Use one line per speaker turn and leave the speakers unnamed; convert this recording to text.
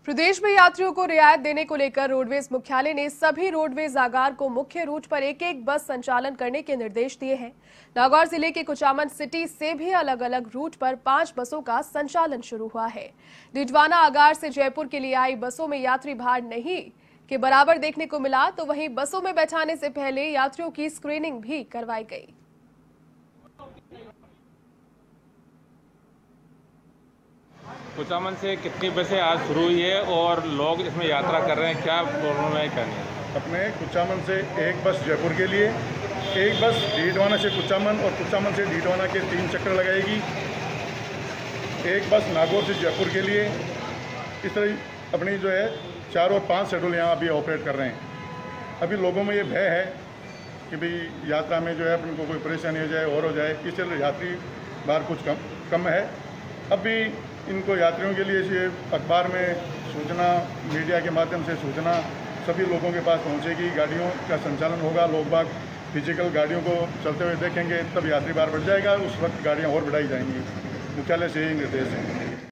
प्रदेश में यात्रियों को रियायत देने को लेकर रोडवेज मुख्यालय ने सभी रोडवेज आगार को मुख्य रूट पर एक एक बस संचालन करने के निर्देश दिए हैं। नागौर जिले के कुचामन सिटी से भी अलग अलग रूट पर 5 बसों का संचालन शुरू हुआ है। डीडवाना आगार से जयपुर के लिए आई बसों में यात्री भार नहीं के बराबर देखने को मिला, तो वहीं बसों में बैठाने से पहले यात्रियों की स्क्रीनिंग भी करवाई गई।
कुचामन से कितनी बसें आज शुरू हुई है और लोग इसमें यात्रा कर रहे हैं, क्या प्रॉब्लम है, क्या नहीं?
अपने कुचामन से एक बस जयपुर के लिए, एक बस डीडवाना से कुचामन और कुचामन से डीडवाना के 3 चक्कर लगाएगी, एक बस नागौर से जयपुर के लिए। इस तरह अपनी जो है 4 और 5 शेड्यूल यहाँ अभी ऑपरेट कर रहे हैं। अभी लोगों में ये भय है कि भाई यात्रा में जो है अपन को कोई परेशानी हो जाए और हो जाए, इसलिए यात्री भार कुछ कम है। अभी इनको यात्रियों के लिए ये अखबार में सूचना, मीडिया के माध्यम से सूचना सभी लोगों के पास पहुंचेगी। गाड़ियों का संचालन होगा, लोग बाग फिजिकल गाड़ियों को चलते हुए देखेंगे, तब यात्री भार बढ़ जाएगा। उस वक्त गाड़ियां और बढ़ाई जाएंगी। मुख्यालय से यही निर्देश है।